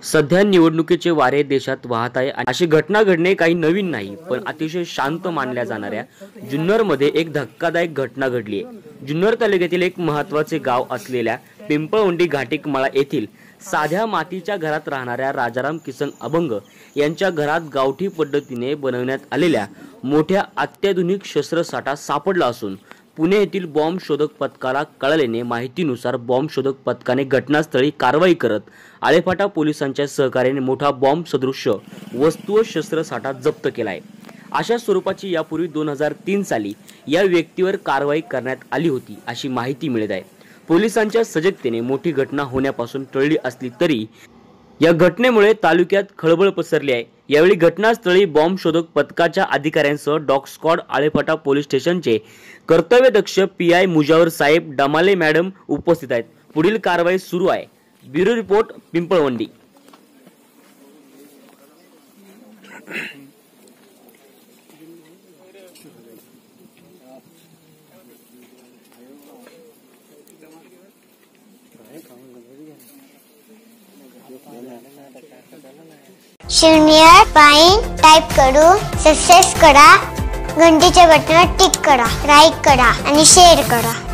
सध्या निवडणुकीचे वारे देशात वाहत आहे। अशी घटना घडणे काही नवीन नाही, पण अतिशय शांत मानल्या जाणाऱ्या जुन्नरमध्ये एक धक्कादायक घटना घडली आहे। जुन्नर तालुक्यातील एक महत्त्वाचे गाव असलेल्या पिंपळवंडी घाटिकमाळा येथील साध्या मातीच्या घरात राहणाऱ्या राजाराम किसन अभंग यांच्या घरात गावठी पद्धतीने बनवण्यात आलेल्या मोठ्या अत्याधुनिक शस्त्रसाठा सापडला असून पुणे येथील बॉम्ब शोधक पथकाला कळाल्याने माहितीनुसार बॉम्ब शोधक पथकाने घटनास्थळी कारवाई करत आळेफाटा पोलिसांच्या सहकार्याने मोठा बॉम्ब सदृश्य वस्तू व शस्त्रसाठा जप्त केला आहे। अशा स्वरूपाची यापूर्वी 2003 साली या व्यक्तीवर कारवाई करण्यात आली होती अशी माहिती मिळत आहे। पोलिसांच्या सजगतेने मोठी घटना होण्यापासून टळली असली तरी या घटनेमुळे तालुक्यात खळबळ पसरली आहे। यावेळी घटनास्थळी बॉम्ब शोधक पथकाच्या अधिकाऱ्यांसह डॉग स्क्वॉड आळेफाटा पोलीस स्टेशनचे कर्तव्यदक्ष पीआय मुजावर साहेब डमाले मॅडम उपस्थित आहेत। पुढील कारवाई सुरू आहे। Bureau report Pimpalwandi. शून्य पाइन टाइप करू सक्सेस करा, घंटीच्या बटनावर टिक करा, लाईक करा आणि शेअर करा।